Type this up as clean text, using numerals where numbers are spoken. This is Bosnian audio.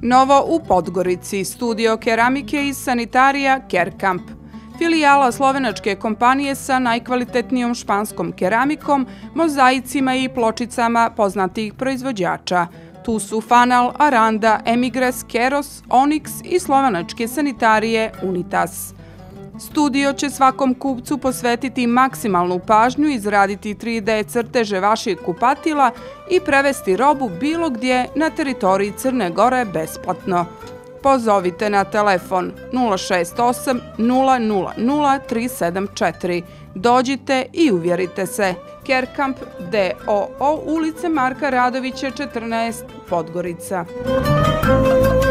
Novo u Podgorici, studio keramike iz sanitarija Kerkamp. Filijala slovenačke kompanije sa najkvalitetnijom španskom keramikom, mozaicima i pločicama poznatih proizvođača. Tu su Fanal, Aranda, Emigres, Keros, Onyx i slovenačke sanitarije Unitas. Studio će svakom kupcu posvetiti maksimalnu pažnju, izraditi 3D crteže vaših kupatila i prevesti robu bilo gdje na teritoriji Crne Gore besplatno. Pozovite na telefon 068 000 374. Dođite i uvjerite se. Kerkamp d.o.o. ulice Marka Radovića 14, Podgorica.